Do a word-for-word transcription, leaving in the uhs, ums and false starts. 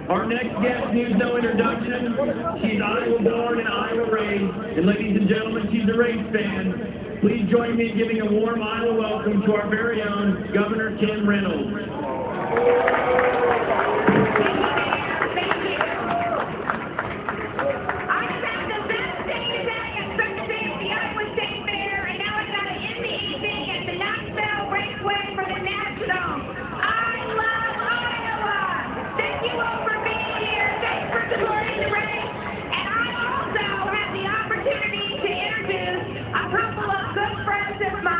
Our next guest needs no introduction. She's Iowa born and Iowa raised. And ladies and gentlemen, she's a race fan. Please join me in giving a warm Iowa welcome to our very own Governor Tim Reynolds. Of mine.